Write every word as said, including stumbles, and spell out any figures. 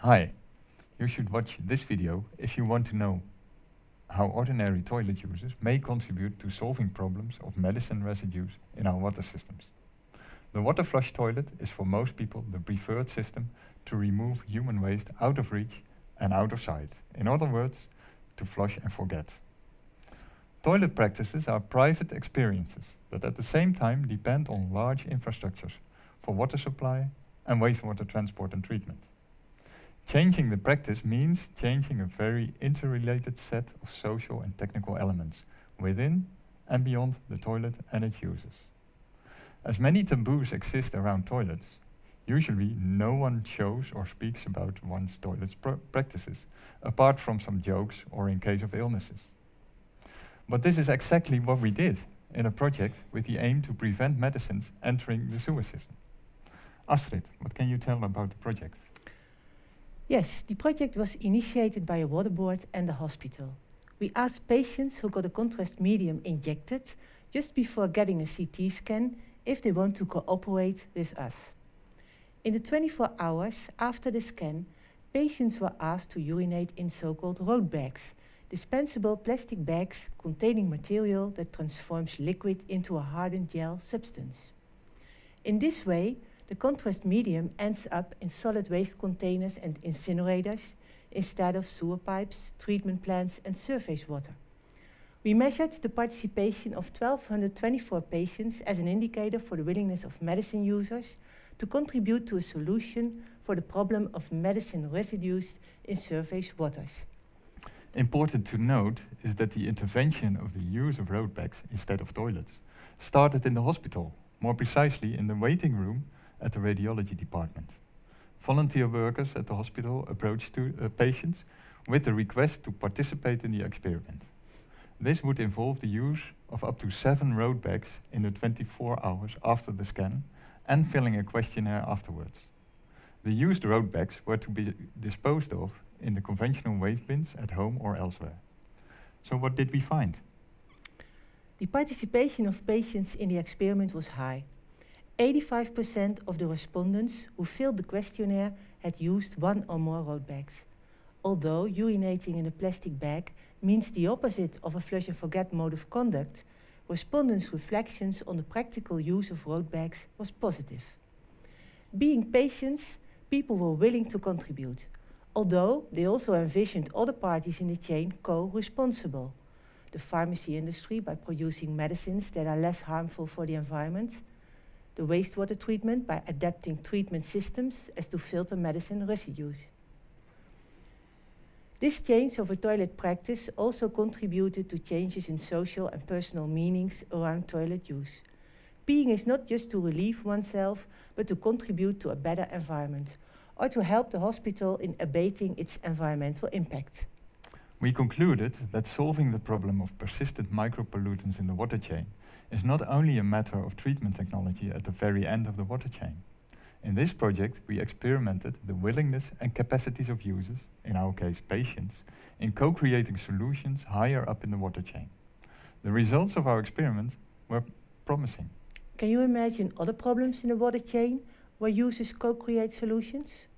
Hi, you should watch this video if you want to know how ordinary toilet users may contribute to solving problems of medicine residues in our water systems. The water flush toilet is for most people the preferred system to remove human waste out of reach and out of sight. In other words, to flush and forget. Toilet practices are private experiences that at the same time depend on large infrastructures for water supply and wastewater transport and treatment. Changing the practice means changing a very interrelated set of social and technical elements within and beyond the toilet and its users. As many taboos exist around toilets, usually no one shows or speaks about one's toilet pr practices, apart from some jokes or in case of illnesses. But this is exactly what we did in a project with the aim to prevent medicines entering the sewer system. Astrid, what can you tell about the project? Yes, the project was initiated by a water board and the hospital. We asked patients who got a contrast medium injected just before getting a C T scan if they want to cooperate with us. In the twenty-four hours after the scan, patients were asked to urinate in so-called road bags, dispensable plastic bags containing material that transforms liquid into a hardened gel substance. In this way, the contrast medium ends up in solid waste containers and incinerators instead of sewer pipes, treatment plants and surface water. We measured the participation of one thousand two hundred twenty-four patients as an indicator for the willingness of medicine users to contribute to a solution for the problem of medicine residues in surface waters. Important to note is that the intervention of the use of road bags instead of toilets started in the hospital, more precisely in the waiting room at the radiology department. Volunteer workers at the hospital approached to, uh, patients with the request to participate in the experiment. This would involve the use of up to seven road bags in the twenty-four hours after the scan and filling a questionnaire afterwards. The used road bags were to be disposed of in the conventional waste bins at home or elsewhere. So what did we find? The participation of patients in the experiment was high. eighty-five percent of the respondents who filled the questionnaire had used one or more road bags. Although urinating in a plastic bag means the opposite of a flush and forget mode of conduct, respondents' reflections on the practical use of road bags was positive. Being patients, people were willing to contribute, although they also envisioned other parties in the chain co-responsible. The pharmacy industry by producing medicines that are less harmful for the environment, the wastewater treatment by adapting treatment systems as to filter medicine residues. This change of a toilet practice also contributed to changes in social and personal meanings around toilet use. Peeing is not just to relieve oneself, but to contribute to a better environment, or to help the hospital in abating its environmental impact. We concluded that solving the problem of persistent micropollutants in the water chain is not only a matter of treatment technology at the very end of the water chain. In this project, we experimented the willingness and capacities of users, in our case patients, in co-creating solutions higher up in the water chain. The results of our experiment were promising. Can you imagine other problems in the water chain where users co-create solutions?